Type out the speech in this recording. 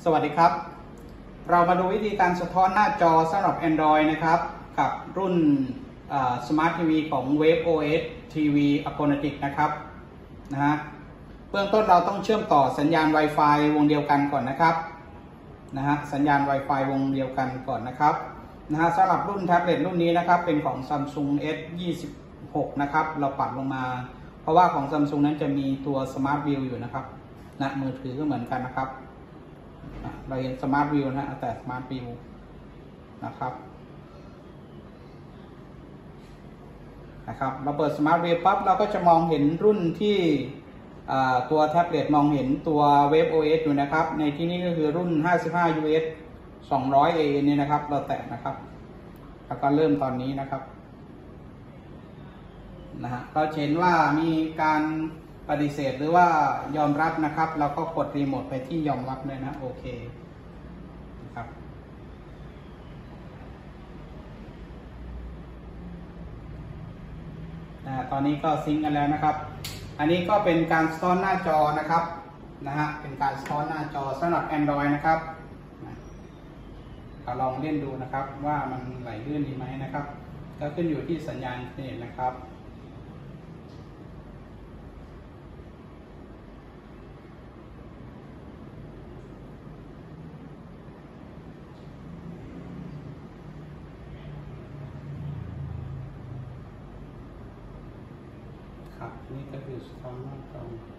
สวัสดีครับเรามาดูวิธีการสะท้อนหน้าจอสำหรับ Android นะครับกับรุ่นSmart TV ของ Wave OS TV Aquanatic นะครับเบื้องต้นเราต้องเชื่อมต่อสัญญาณ Wi-Fi วงเดียวกันก่อนนะครับสัญญาณ Wi-Fi วงเดียวกันก่อนนะครับสำหรับรุ่นแท็บเล็ตรุ่นนี้นะครับเป็นของ Samsung S26 นะครับเราปัดลงมาเพราะว่าของ Samsung นั้นจะมีตัว Smart View อยู่นะครับมือถือก็เหมือนกันนะครับเราเห็น Smart View แต่ Smart View นะครับเราเปิด Smart View ปั๊บเราก็จะมองเห็นรุ่นที่ตัวแท็บเล็ตมองเห็นตัว Wave OS อยู่นะครับในที่นี้ก็คือรุ่น 55US 200A นี่นะครับเราแตะนะครับแล้วก็เริ่มตอนนี้นะครับเราเห็นว่ามีการปฏิเสธหรือว่ายอมรับนะครับเราก็กดรีโมทไปที่ยอมรับเลยนะโอเคครับตอนนี้ก็ซิงค์กันแล้วนะครับอันนี้ก็เป็นการสะท้อนหน้าจอนะครับเป็นการสะท้อนหน้าจอสำหรับ Android นะครับเราลองเล่นดูนะครับว่ามันไหลลื่นดีไหมนะครับก็ขึ้นอยู่ที่สัญญาณอินเทอร์เน็ตนะครับนี่ก็คือสะท้อนหน้าจอ